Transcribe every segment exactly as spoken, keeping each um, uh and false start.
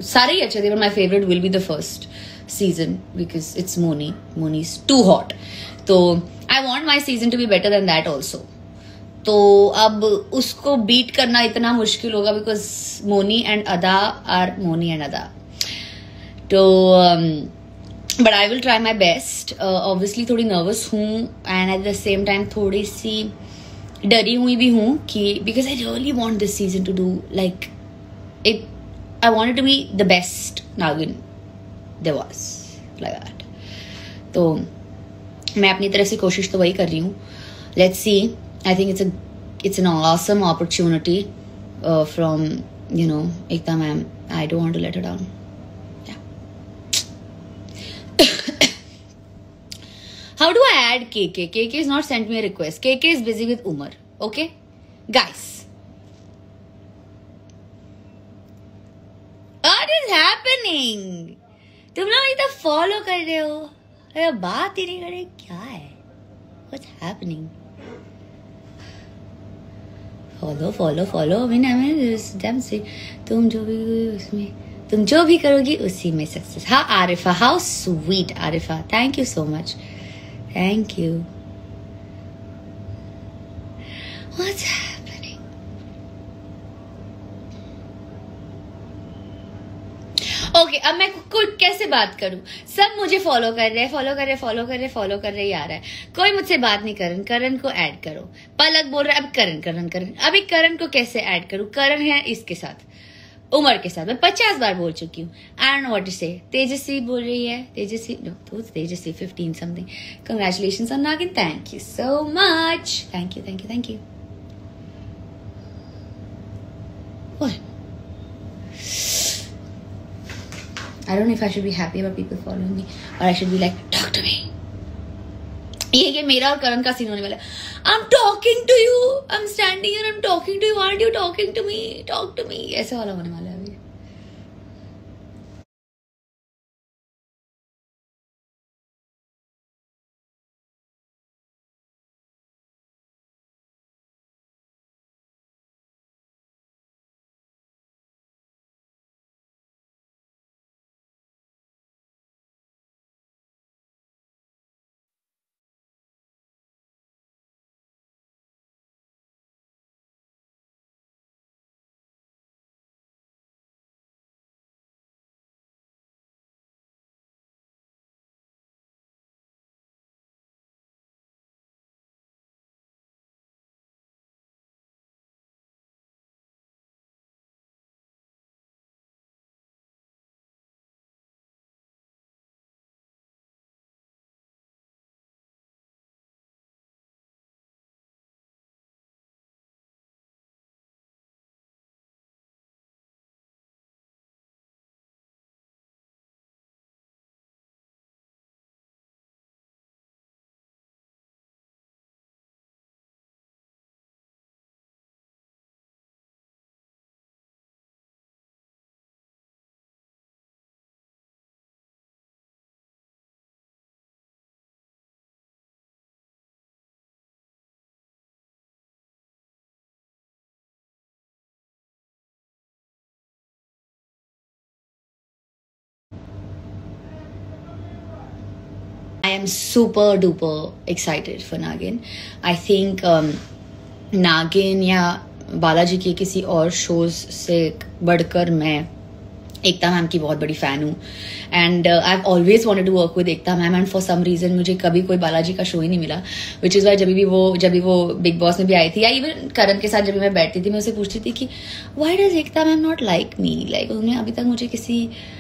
सारे ही अच्छे थे, but my favorite will be the first season because it's Moni. Moni's too hot. तो I want my season to be better than that also. तो अब उसको beat करना इतना मुश्किल होगा because Moni and Ada are Moni and Ada. तो um, but I will try my best. Uh, obviously थोड़ी nervous हूँ and at the same time थोड़ी सी डरी हुई भी हूँ कि because I really want this season to do like it. I want it to be the best Nagin there was like that. तो मैं अपनी तरफ से कोशिश तो वही कर रही हूँ. Let's see. I think it's a it's an awesome opportunity uh, from you know Ekta ma'am. I don't want to let her down. Yeah. How do I add K K? K K has not sent me a request. K K is busy with Umar. Okay, guys. What is happening? तुम लोग इतना follow कर रहे हो, अरे बात ही नहीं कर रहे, क्या है? What's happening? Follow, follow, follow. I mean, I mean, damn see. तुम जो भी उसमें, तुम जो भी करोगी उसी में सक्सेस. हाँ Arifa, how sweet Arifa. Thank you so much. Thank you. What's happening? Okay okay, अब मैं कुछ कैसे बात करूं? सब मुझे फॉलो कर रहे हैं, फॉलो कर रहे फॉलो कर रहे फॉलो कर रहे आ रहा है. कोई मुझसे बात नहीं. करण करण को ऐड करो. पलक बोल रहा है अब करण करण करण. अभी करण को कैसे ऐड करूं? करण है इसके साथ, उमर के साथ. मैं पचास बार बोल चुकी हूँ. I don't know what to say. Tejasswi बोल रही है. तेजस्वी नो तो Tejasswi fifteen something. Congratulations on Naagin. Thank you so much. Thank you thank you thank you. I don't know if I should be happy about people following me or I should be like talk to me. ये ये मेरा और करण का scene होने वाला है. I'm talking to you. I'm standing here. I'm talking to you. Aren't you talking to me? Talk to me. ऐसे वाला होने वाला है अभी. I am super duper excited for Nagin. I think um, Nagin या बालाजी के किसी और शोज से बढ़कर मैं एकता मैम की बहुत बड़ी फैन हूँ. And I have always wanted to work with Ekta ma'am and for some reason मुझे कभी कोई बालाजी का शो ही नहीं मिला. विच इज वाई जब भी वो जब भी वो बिग बॉस में भी आई थी या इवन करण के साथ जब भी मैं बैठती थी मैं उसे पूछती थी कि why does Ekta ma'am not like me. Like उन्होंने अभी तक मुझे किसी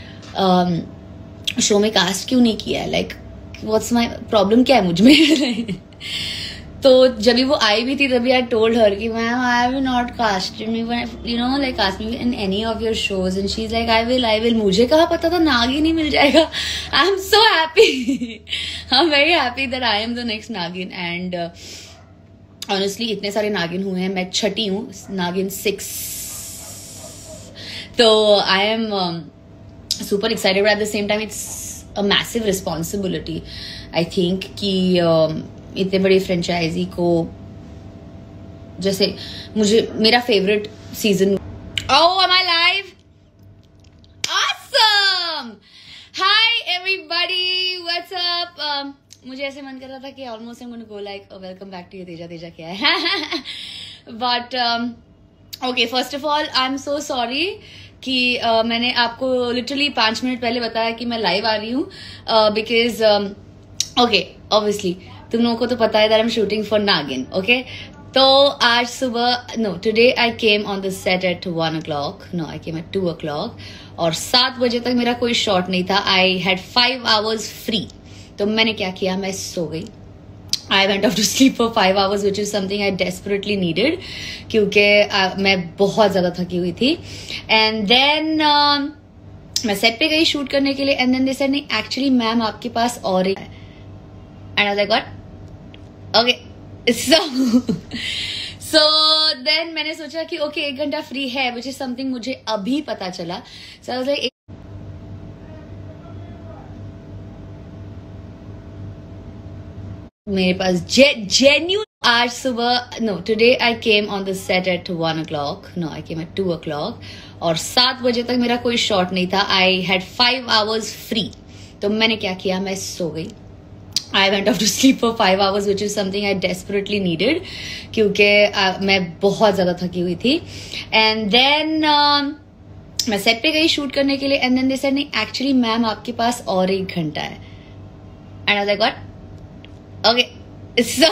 शो um, में कास्ट क्यों नहीं किया है. लाइक व्हाट्स माई प्रॉब्लम, क्या है मुझ में. तो जब भी वो आई भी थी तभी आई टोल्ड हर कि ma'am I have not casted me you know like cast me in any of your shows and she is like I will I will. मुझे कहाँ पता था नागिन ही मिल जाएगा. I am so happy. I am very happy that I am the next Naagin. And honestly इतने सारे नागिन हुए हैं, मैं छठी हूँ, नागिन सिक्स. तो I am super excited but at the same time it's a massive responsibility. I think कि uh, इतने बड़ी फ्रेंचाइजी को, जैसे मुझे मेरा favourite season. Oh am I live? Welcome. Hi everybody, what's up. मुझे ऐसे मन कर रहा था कि almost I am going to go like welcome back to Teja Teja क्या है. But okay, first of all I am so sorry कि uh, मैंने आपको लिटरली पांच मिनट पहले बताया कि मैं लाइव आ रही हूँ, बिकॉज ओके ऑब्वियसली तुम लोगों को तो पता है that I am shooting for Naagin. Okay, तो आज सुबह, no today I came on the set at one o'clock, no I came at two o'clock, और सात बजे तक मेरा कोई शॉट नहीं था. I had five hours free. तो मैंने क्या किया, मैं सो गई. I went off to sleep for five hours which is something I desperately needed, क्योंकि uh, मैं बहुत ज्यादा थकी हुई थी. एंड देन uh, मैं सेट पे गई शूट करने के लिए, एंड देन दे सेड नहीं एक्चुअली मैम आपके पास और एक, and I like what, okay. So so then मैंने सोचा कि ओके okay, एक घंटा फ्री है, विच इज समथिंग मुझे अभी पता चला. सो आई वाज लाइक मेरे पास जेन्यून आज सुबह, no today I came on the set at one o'clock, no I came at two o'clock, और सात बजे तक मेरा कोई शॉट नहीं था. I had five hours free. तो मैंने क्या किया, मैं सो गई. I went off to sleep for five hours which is something I desperately needed, क्योंकि uh, मैं बहुत ज्यादा थकी हुई थी. एंड देन uh, मैं सेट पे गई शूट करने के लिए, एंड देन दे सेड नहीं एक्चुअली मैम आपके पास और एक घंटा है. And I like what, okay. So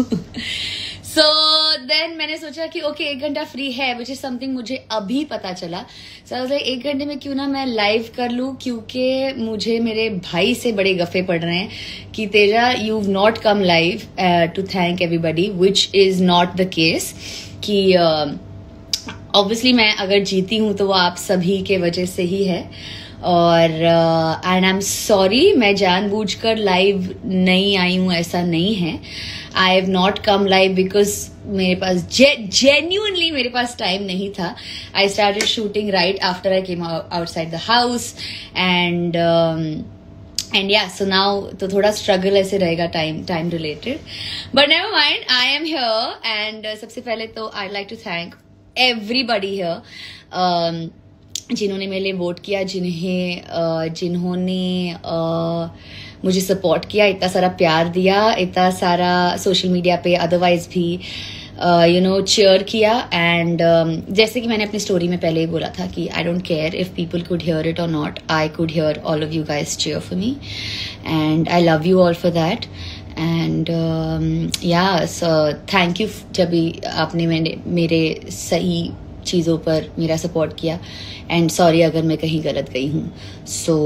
so then मैंने सोचा कि ओके okay, एक घंटा फ्री है, विच इज समथिंग मुझे अभी पता चला. सो so, एक घंटे में क्यों ना मैं लाइव कर लूं, क्योंकि मुझे मेरे भाई से बड़े गफे पड़ रहे हैं कि Teja you not come live to thank everybody, which is not the case. कि ऑब्वियसली uh, मैं अगर जीती हूं तो वो आप सभी के वजह से ही है. और एंड आई एम सॉरी, मैं जानबूझकर लाइव नहीं आई हूँ, ऐसा नहीं है. I have not come live because मेरे पास जेन्यूनली मेरे पास टाइम नहीं था. I started shooting right after I came outside the house, and and yeah so now तो थोड़ा स्ट्रगल ऐसे रहेगा time time related, but never mind, I am here. And सबसे पहले तो I like to thank everybody here जिन्होंने मेरे लिए वोट किया, जिन्हें जिन्होंने मुझे सपोर्ट किया, इतना सारा प्यार दिया, इतना सारा सोशल मीडिया पे अदरवाइज भी यू नो चीयर किया. एंड uh, जैसे कि मैंने अपनी स्टोरी में पहले ही बोला था कि I don't care if people could hear it और not, I could hear all of you guys cheer for me, and I love you all for that. And yeah so thank you जब भी आपने मैंने मेरे सही चीज़ों पर मेरा सपोर्ट किया. एंड सॉरी अगर मैं कहीं गलत गई हूँ. So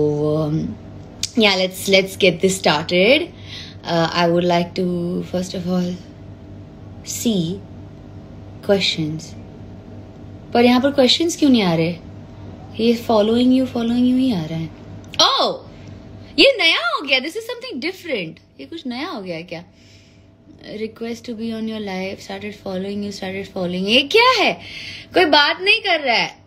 yeah let's let's get this started. I would like to first of all see questions, पर यहाँ पर क्वेश्चंस क्यों नहीं आ रहे? ये फॉलोइंग यू फॉलोइंग यू ही आ रहा है. ओह, ये नया हो गया. This is something different. ये कुछ नया हो गया है क्या? Request to be on your life, started following you, started following. ये क्या है? कोई बात नहीं कर रहा है.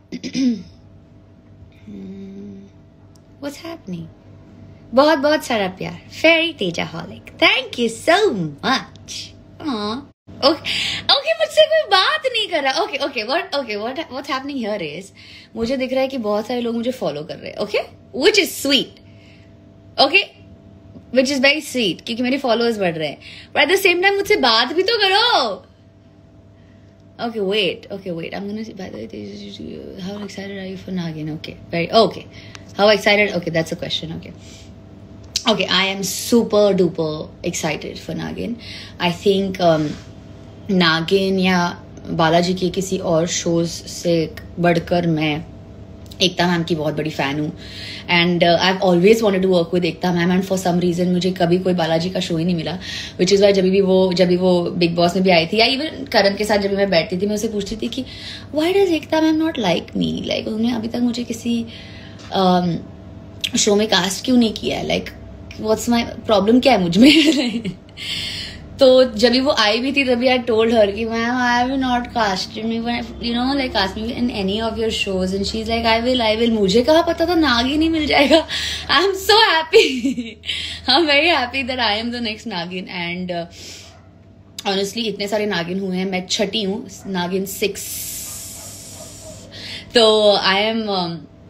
What's happening? बहुत बहुत सारा प्यार. Fairy Teja holic, thank you so much. Okay okay, मुझसे कोई बात नहीं कर रहा. Okay okay what okay what what's happening here is, मुझे दिख रहा है कि बहुत सारे लोग मुझे फॉलो कर रहे हैं. Okay, which is sweet. Okay, which is very sweet, क्योंकि मेरे फॉलोअर्स बढ़ रहे हैं. But at the same time मुझसे बात भी तो करो. Okay wait okay wait, I am gonna see by the way how excited are you for Naagin. Okay very okay, how excited. Okay that's a question. Okay okay, I am super duper excited for Naagin. I think नागिन या बालाजी के किसी और shows से बढ़कर मैं एकता ma'am की बहुत बड़ी फैन हूँ. And I have always wanted to work with Ekta ma'am, and for some reason मुझे कभी कोई बालाजी का शो ही नहीं मिला. विच इज वाई जब भी वो जब भी वो बिग बॉस में भी आई थी, या इवन करण के साथ जब भी मैं बैठती थी, मैं उसे पूछती थी कि why does Ekta ma'am not like me. Like उन्होंने अभी तक मुझे किसी शो um, में कास्ट क्यों नहीं किया है. लाइक व्हाट्स माई प्रॉब्लम, क्या है मुझ में. तो जब भी वो आई भी थी तभी आई टोल्ड हर कि ma'am I have not casted me, you know like cast me in any of your shows. And she is like I will I will. मुझे कहाँ पता था नागिन ही मिल जाएगा. I am so happy. I am very happy that I am the next Naagin. And honestly इतने सारे नागिन हुए हैं, मैं छठी हूँ, नागिन सिक्स. तो I am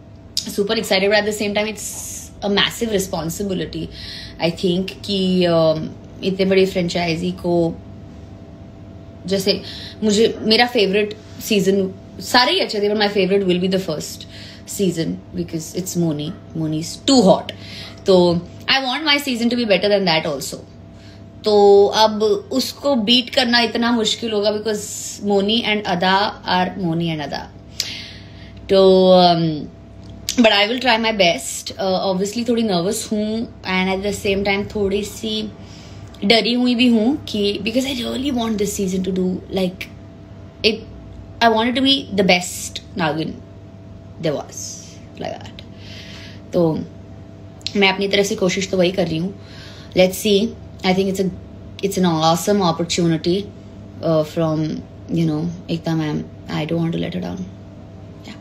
super excited, but at the same time it's a massive responsibility. I think कि uh, इतने बड़ी फ्रेंचाइजी को, जैसे मुझे मेरा फेवरेट सीजन सारे ही अच्छे थे, but my favorite will be the first season because it's Moni. Moni's too hot. तो I want my season to be better than that also. तो अब उसको बीट करना इतना मुश्किल होगा because Moni and Ada are Moni and Ada. तो um, but I will try my best. Uh, obviously थोड़ी nervous हूँ and at the same time थोड़ी सी डरी हुई भी हूँ कि because I really want this season to do like it. I want it to be the best Nagin there was, like that. तो मैं अपनी तरफ से कोशिश तो वही कर रही हूँ. Let's see. I think it's a it's an awesome opportunity uh, from you know Ekta ma'am. I don't want to let her down. Yeah.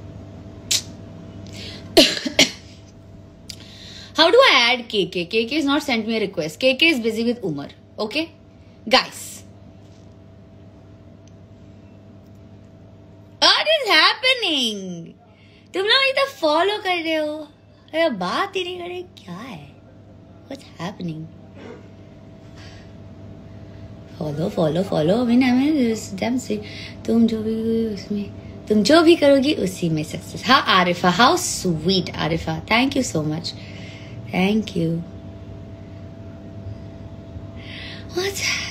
How do I add K K? K K has not sent me a request. K K is busy with Umar. Okay, guys. What is happening? तुम लोग इतना follow कर रहे हो, अरे बात ही नहीं कर रहे, क्या है? What's happening? Follow, follow, follow. I mean, I mean, damn see. तुम जो भी उसमें, तुम जो भी करोगी उसी में सक्सेस. हाँ Arifa, how sweet Arifa. Thank you so much. Thank you. What's happening?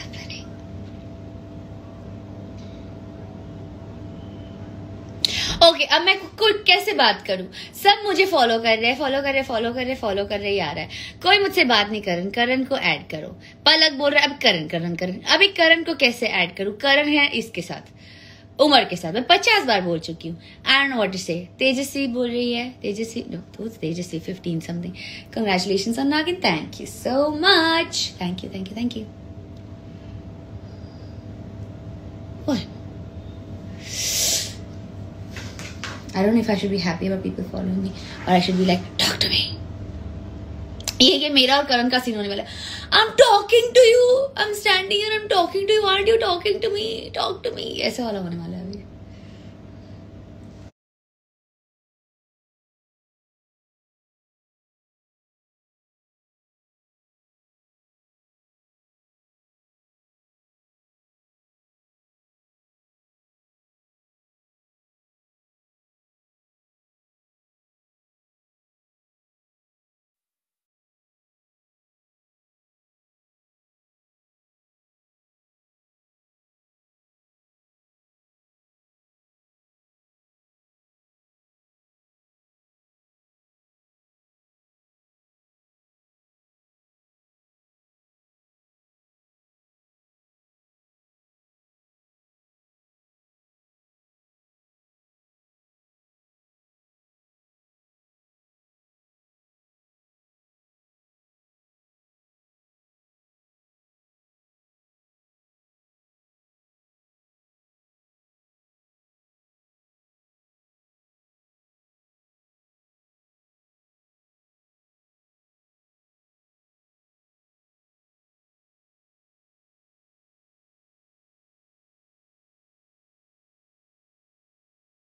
Okay okay, अब मैं कुछ कैसे बात करूं? सब मुझे फॉलो कर रहे हैं, फॉलो कर रहे फॉलो कर रहे फॉलो कर रहे आ रहा है. कोई मुझसे बात नहीं. करण करण को ऐड करो. पलक बोल रहा है अब करण करण करण. अभी करण को कैसे ऐड करूं? करण है इसके साथ, उमर के साथ. मैं पचास बार बोल चुकी हूँ. I don't know what to say. Tejasswi बोल रही है. तेजस्वी नो तो Tejasswi fifteen something. Congratulations on Naagin. Thank you so much. Thank you thank you thank you. I don't know if I should be happy about people following me or I should be like, talk to me. ये ये मेरा और करण का scene होने वाला है. I'm talking to you. I'm standing here. I'm talking to you. Aren't you talking to me? Talk to me. ऐसे वाला होने वाला है.